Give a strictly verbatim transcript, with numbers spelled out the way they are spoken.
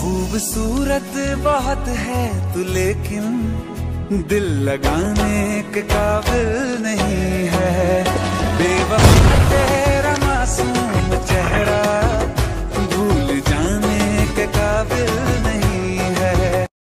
खूबसूरत बहुत है तू, लेकिन दिल लगाने के काबिल नहीं है।